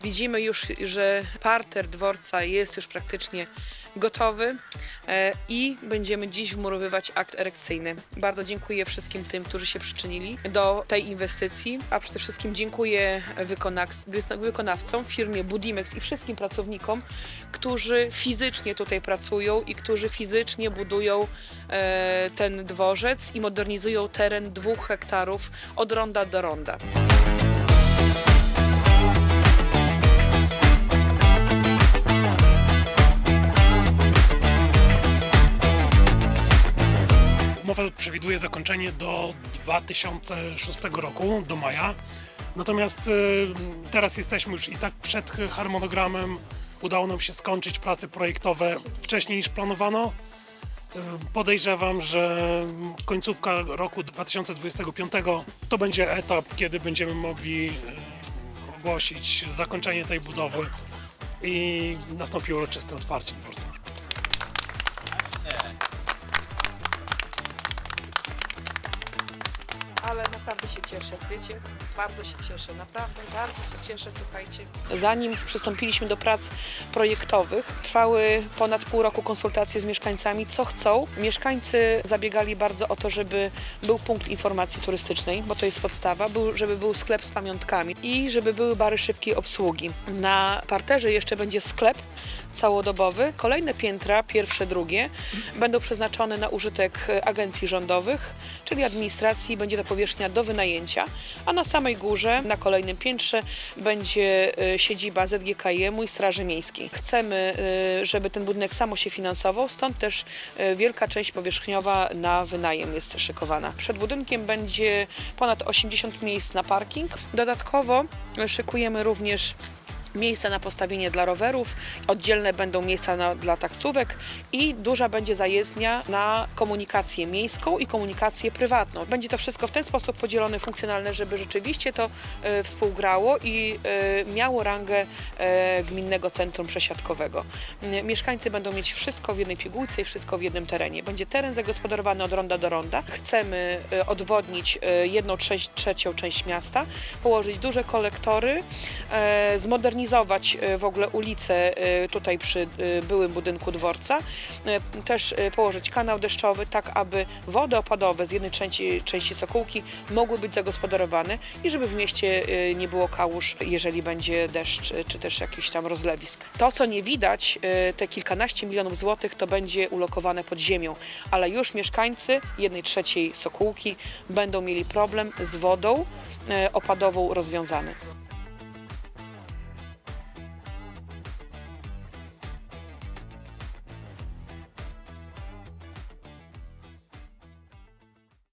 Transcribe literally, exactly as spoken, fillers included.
Widzimy już, że parter dworca jest już praktycznie gotowy i będziemy dziś wmurowywać akt erekcyjny. Bardzo dziękuję wszystkim tym, którzy się przyczynili do tej inwestycji, a przede wszystkim dziękuję wykonawcom, firmie Budimex i wszystkim pracownikom, którzy fizycznie tutaj pracują i którzy fizycznie budują ten dworzec i modernizują teren dwóch hektarów od ronda do ronda. Umowa przewiduje zakończenie do dwa tysiące szóstego roku, do maja. Natomiast teraz jesteśmy już i tak przed harmonogramem. Udało nam się skończyć prace projektowe wcześniej niż planowano. Podejrzewam, że końcówka roku dwa tysiące dwudziestego piątego to będzie etap, kiedy będziemy mogli ogłosić zakończenie tej budowy i nastąpiło uroczyste otwarcie dworca. Ale naprawdę się cieszę, wiecie, bardzo się cieszę, naprawdę bardzo się cieszę, słuchajcie. Zanim przystąpiliśmy do prac projektowych, trwały ponad pół roku konsultacje z mieszkańcami, co chcą. Mieszkańcy zabiegali bardzo o to, żeby był punkt informacji turystycznej, bo to jest podstawa, był, żeby był sklep z pamiątkami i żeby były bary szybkiej obsługi. Na parterze jeszcze będzie sklep całodobowy. Kolejne piętra, pierwsze, drugie, będą przeznaczone na użytek agencji rządowych, czyli administracji. Będzie to powierzchnia do wynajęcia, a na samej górze, na kolejnym piętrze, będzie siedziba Z G K I M-u i Straży Miejskiej. Chcemy, żeby ten budynek samo się finansował, stąd też wielka część powierzchniowa na wynajem jest szykowana. Przed budynkiem będzie ponad osiemdziesiąt miejsc na parking. Dodatkowo szykujemy również miejsca na postawienie dla rowerów, oddzielne będą miejsca na, dla taksówek i duża będzie zajezdnia na komunikację miejską i komunikację prywatną. Będzie to wszystko w ten sposób podzielone funkcjonalne, żeby rzeczywiście to e, współgrało i e, miało rangę e, gminnego centrum przesiadkowego. E, mieszkańcy będą mieć wszystko w jednej pigułce i wszystko w jednym terenie. Będzie teren zagospodarowany od ronda do ronda. Chcemy e, odwodnić e, jedną trze trzecią część miasta, położyć duże kolektory, e, zmodernizować w ogóle ulicę tutaj przy byłym budynku dworca, też położyć kanał deszczowy, tak aby wody opadowe z jednej części, części Sokółki mogły być zagospodarowane i żeby w mieście nie było kałuż, jeżeli będzie deszcz czy też jakiś tam rozlewisk. To, co nie widać, te kilkanaście milionów złotych, to będzie ulokowane pod ziemią, ale już mieszkańcy jednej trzeciej Sokółki będą mieli problem z wodą opadową rozwiązany.